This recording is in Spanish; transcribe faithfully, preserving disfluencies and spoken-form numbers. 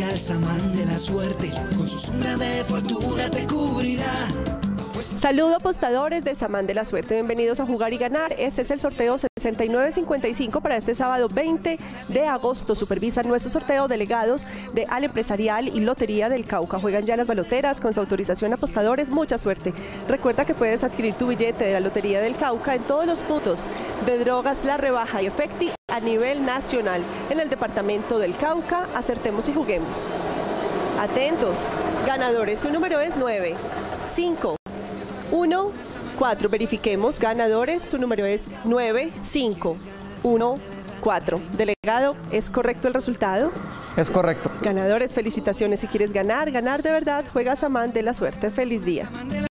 al samán de la suerte, con su sombra de fortuna te cubrirá. Saludo apostadores de Samán de la Suerte, bienvenidos a Jugar y Ganar. Este es el sorteo sesenta y nueve cincuenta y cinco para este sábado veinte de agosto. Supervisan nuestro sorteo delegados de Al Empresarial y Lotería del Cauca. Juegan ya las baloteras con su autorización apostadores, mucha suerte. Recuerda que puedes adquirir tu billete de la Lotería del Cauca en todos los puntos de Drogas La Rebaja y Efecti a nivel nacional. En el departamento del Cauca, acertemos y juguemos. Atentos, ganadores, su número es nueve, cinco, uno, cuatro. Verifiquemos, ganadores, su número es nueve, cinco, uno, cuatro. Delegado, ¿es correcto el resultado? Es correcto. Ganadores, felicitaciones. Si quieres ganar, ganar de verdad, juega Samán de la Suerte. Feliz día.